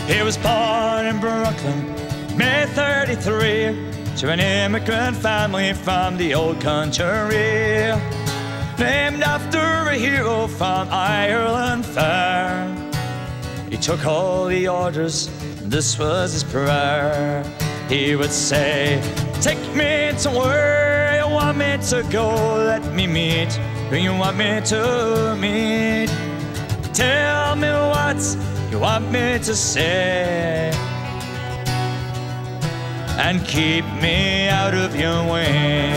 He was born in Brooklyn, May 33, to an immigrant family from the old country, named after a hero from Ireland fair. He took all the orders, and this was his prayer. He would say, take me to where you want me to go. Let me meet who you want me to meet. Tell me what you want me to say, and keep me out of your way.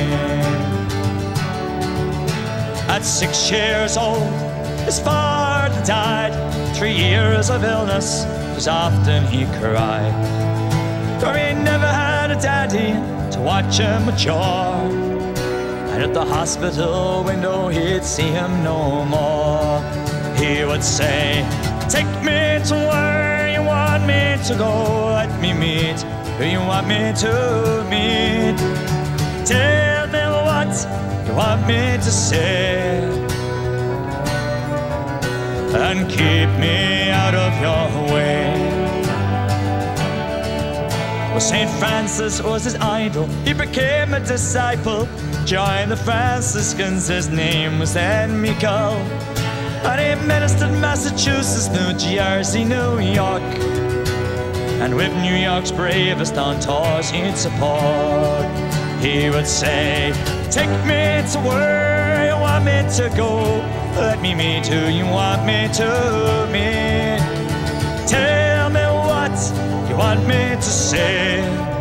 At 6 years old, his father died. 3 years of illness was often he cried, for he never had a daddy to watch him mature. And at the hospital window he'd see him no more. He would say, take me to where you want me to go. Let me meet who you want me to meet. Tell me what you want me to say, and keep me out of your way. Well, St. Francis was his idol. He became a disciple, joined the Franciscans. His name was then Mychal, and he ministered in Massachusetts, New Jersey, New York, and with New York's bravest on tours he'd support. He would say, take me to where you want me to go. Let me meet who you want me to meet. Tell me what you want me to say,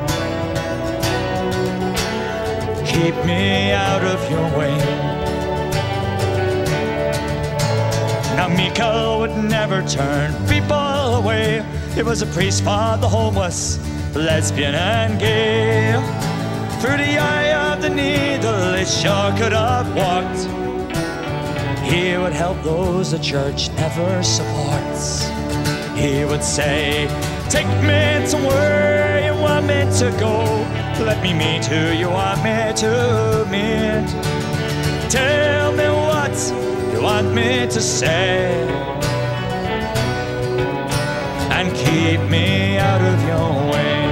keep me out of your way. Now Mychal would never turn people away. He was a priest for the homeless, lesbian and gay. Through the eye of the needle he sure could have walked. He would help those the church never supports. He would say, take me to where you want me to go. Let me meet who you want me to meet. Tell me what you want me to say, and keep me out of your way.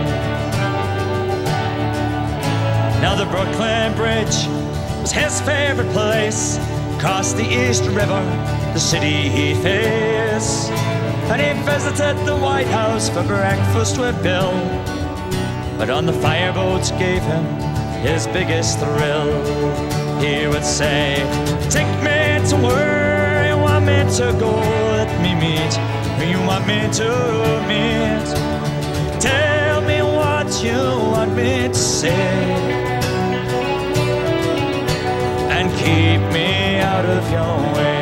Now the Brooklyn Bridge was his favorite place. Across the East River, the city he faced, and he visited the White House for breakfast with Bill. But on the fireboats gave him his biggest thrill. He would say, take me to where you want me to go. Let me meet who you want me to meet. Tell me what you want me to say, and keep me out of your way.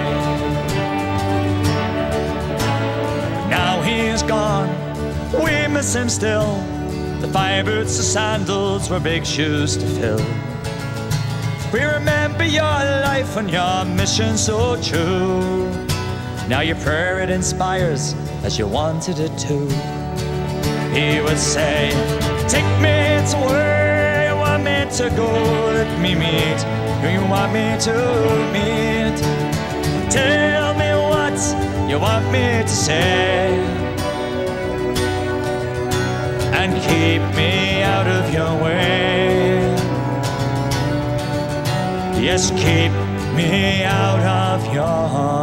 Now he is gone, we miss him still. The fire boots, the sandals were big shoes to fill. We remember your life and your mission so true. Now your prayer, it inspires as you wanted it to. He would say, take me to where you want me to go. Let me meet who you want me to meet. Tell me what you want me to say, and keep me out of your way. Yes, keep me out of your